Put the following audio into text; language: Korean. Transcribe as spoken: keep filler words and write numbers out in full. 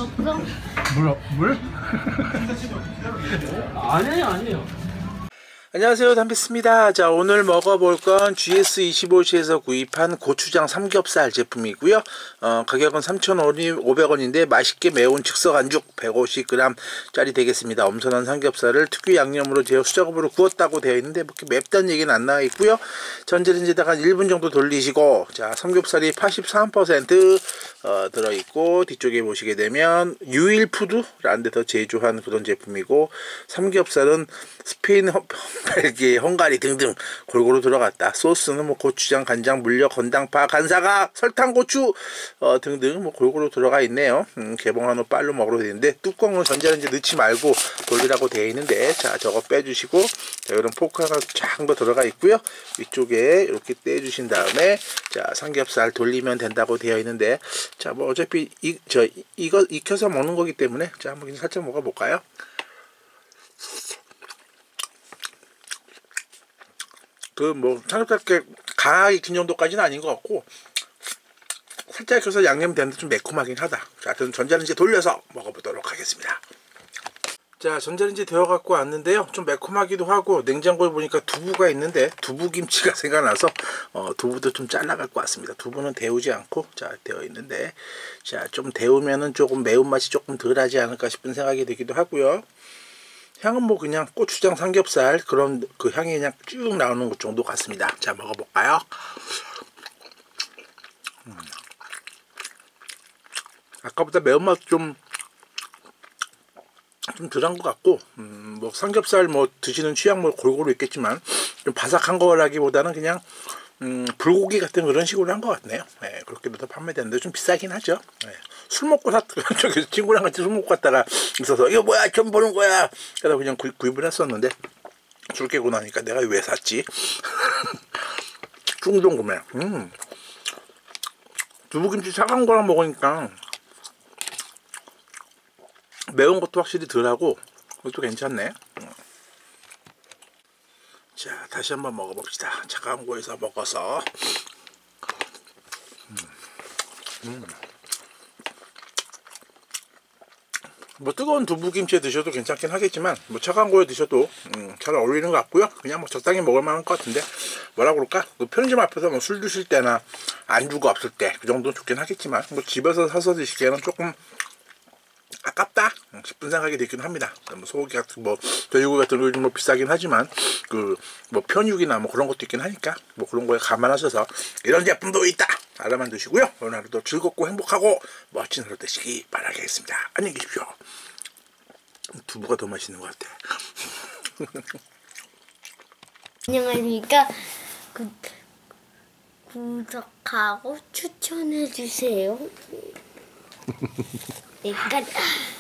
없어? 물? 물? 아니에요, 아니에요. 안녕하세요, 담비스입니다. 자, 오늘 먹어볼 건 지에스 이십오시에서 구입한 고추장 삼겹살 제품이고요. 어, 가격은 삼천오백 원인데 맛있게 매운 즉석 안죽 백오십 그램 짜리 되겠습니다. 엄선한 삼겹살을 특유 양념으로 제어 수작업으로 구웠다고 되어 있는데 뭐 이렇게 맵다는 얘기는 안 나와 있고요. 전자레인지에다가 일 분 정도 돌리시고, 자, 삼겹살이 팔십삼 퍼센트 어, 들어있고, 뒤쪽에 보시게 되면 유일푸드라는 데서 제조한 그런 제품이고, 삼겹살은 스페인, 벨기에, 헝가리 등등 골고루 들어갔다. 소스는 뭐 고추장, 간장, 물엿, 건당파, 간사가, 설탕, 고추 어, 등등 뭐 골고루 들어가 있네요. 음, 개봉한 후 빨로 먹으러 되는데 뚜껑을 전자레인지 넣지 말고 돌리라고 되어 있는데, 자, 저거 빼주시고, 자, 이런 포크 하나 쫙 더 들어가 있고요. 위쪽에 이렇게 떼주신 다음에, 자, 삼겹살 돌리면 된다고 되어 있는데, 자, 뭐 어차피 이, 저 이거 익혀서 먹는 거기 때문에, 자, 한번 살짝 먹어볼까요? 그 뭐 삼겹살 강하게 익힌 정도까지는 아닌 것 같고, 살짝 익혀서 양념이 되는데 좀 매콤하긴 하다. 자, 저는 전자레인지에 돌려서 먹어보도록 하겠습니다. 자, 전자레인지 데워 갖고 왔는데요, 좀 매콤하기도 하고, 냉장고에 보니까 두부가 있는데 두부김치가 생각나서 어, 두부도 좀 잘라 갖고 왔습니다. 두부는 데우지 않고, 자, 되어 있는데, 자, 좀 데우면은 조금 매운맛이 조금 덜하지 않을까 싶은 생각이 들기도 하고요. 향은 뭐 그냥 고추장 삼겹살 그런 그 향이 그냥 쭉 나오는 것 정도 같습니다. 자, 먹어볼까요? 음. 아까보다 매운맛 좀 좀 덜한 것 같고, 음, 뭐 삼겹살 뭐 드시는 취향 뭐 골고루 있겠지만, 좀 바삭한 거라기보다는 그냥 음, 불고기 같은 그런 식으로 한 것 같네요. 네, 그렇게도 판매되는데 좀 비싸긴 하죠. 네. 술 먹고 샀, 저기 친구랑 같이 술 먹고 갔다가 있어서, 이거 뭐야, 처음 보는 거야. 그래서 그냥 구, 구입을 했었는데, 술 깨고 나니까 내가 왜 샀지? 충동 구매. 음. 두부김치 차가운 거랑 먹으니까 매운 것도 확실히 덜하고, 그것도 괜찮네. 음. 자, 다시 한번 먹어봅시다. 차가운 거에서 먹어서. 음. 음. 뭐 뜨거운 두부김치에 드셔도 괜찮긴 하겠지만, 뭐 차가운 거에 드셔도 음, 잘 어울리는 것 같고요. 그냥 뭐 적당히 먹을 만한 것 같은데, 뭐라 그럴까? 그 편의점 앞에서 뭐 술 드실 때나 안주가 없을 때 그 정도는 좋긴 하겠지만, 뭐 집에서 사서 드시기에는 조금 아깝다 싶은 생각이 들긴 합니다. 뭐 소고기 같은 뭐 돼지고기 같은 거 요즘 뭐 비싸긴 하지만, 그 뭐 편육이나 뭐 그런 것도 있긴 하니까, 뭐 그런 거에 감안하셔서 이런 제품도 있다 알아만 두시고요. 오늘 하루도 즐겁고 행복하고 멋진 하루 되시기 바라겠습니다. 안녕히 계십시오. 두부가 더 맛있는 것 같아. 안녕하십니까. 구, 구독하고 추천해주세요. 네, 끝.